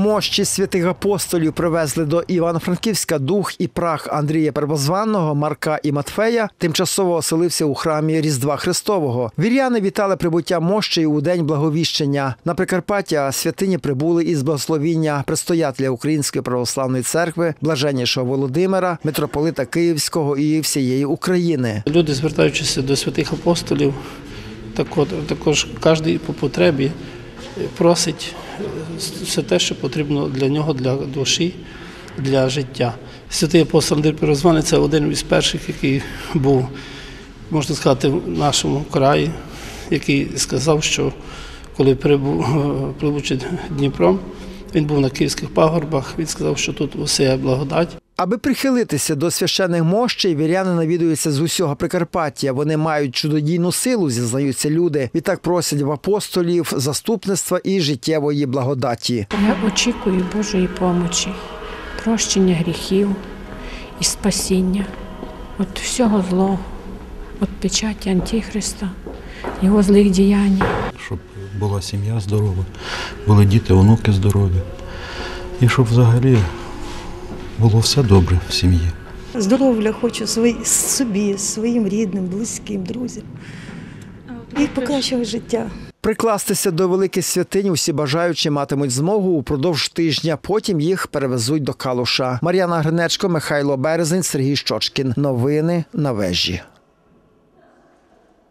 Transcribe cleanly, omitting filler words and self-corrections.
мощі святих апостолів привезли до Івано-Франківська дух і прах Андрія Первозваного, Марка і Матфея, тимчасово оселився у храмі Різдва Христового. Віряни вітали прибуття мощей у День Благовіщення. На Прикарпаття святині прибули із благословіння предстоятеля Української православної церкви, блаженнійшого Володимира, митрополита Київського і всієї України. Люди, звертаючись до святих апостолів, також кожен по потребі просить все те, що потрібно для нього, для душі, для життя. Святий апостол Андрій Первозваний – це один із перших, який був, можна сказати, в нашому краї, який сказав, що коли пливучи Дніпром, він був на Київських пагорбах, він сказав, що тут усе благодать. Аби прихилитися до священних мощей, віряни навідуються з усього Прикарпаття. Вони мають чудодійну силу, зізнаються люди. Відтак просять в апостолів заступництва і життєвої благодаті. Я очікую Божої помочі, прощення гріхів і спасіння від всього злого, від печаті Антихриста, його злих діянь. Щоб була сім'я здорова, були діти, онуки здорові. І щоб взагалі було все добре в сім'ї. Здоров'я хочу собі, своїм рідним, близьким, друзям. І покращувати життя. Прикластися до великих святинь усі бажаючі матимуть змогу упродовж тижня, потім їх перевезуть до Калуша. Мар'яна Гринечко, Михайло Березень, Сергій Щочкін. Новини на Вежі.